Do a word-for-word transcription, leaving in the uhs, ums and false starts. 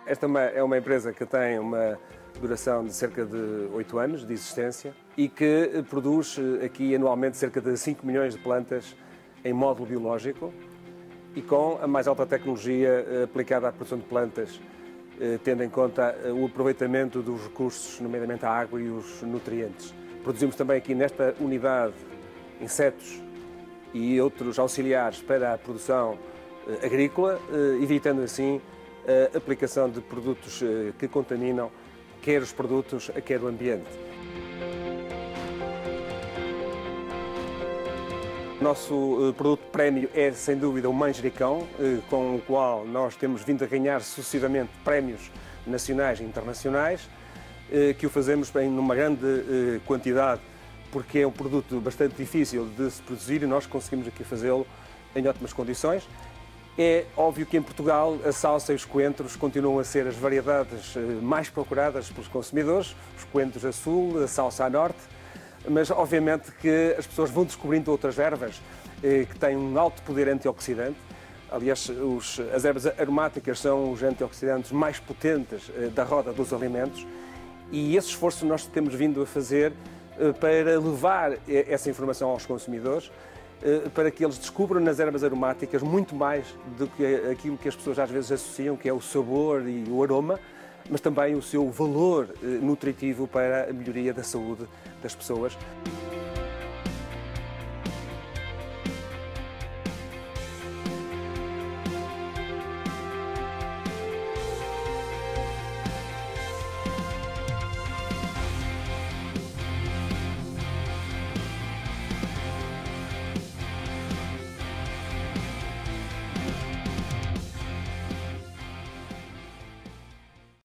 Esta é uma, é uma empresa que tem uma duração de cerca de oito anos de existência e que produz aqui anualmente cerca de cinco milhões de plantas em módulo biológico e com a mais alta tecnologia aplicada à produção de plantas, tendo em conta o aproveitamento dos recursos, nomeadamente a água e os nutrientes. Produzimos também aqui nesta unidade insetos e outros auxiliares para a produção agrícola, evitando assim a aplicação de produtos que contaminam quer os produtos, quer o ambiente. O nosso produto prémio é, sem dúvida, o manjericão, com o qual nós temos vindo a ganhar sucessivamente prémios nacionais e internacionais, que o fazemos em uma grande quantidade, porque é um produto bastante difícil de se produzir e nós conseguimos aqui fazê-lo em ótimas condições. É óbvio que em Portugal a salsa e os coentros continuam a ser as variedades mais procuradas pelos consumidores, os coentros a sul, a salsa a norte, mas obviamente que as pessoas vão descobrindo outras ervas que têm um alto poder antioxidante. Aliás, os, as ervas aromáticas são os antioxidantes mais potentes da roda dos alimentos e esse esforço nós temos vindo a fazer para levar essa informação aos consumidores, para que eles descubram nas ervas aromáticas muito mais do que aquilo que as pessoas às vezes associam, que é o sabor e o aroma, mas também o seu valor nutritivo para a melhoria da saúde das pessoas.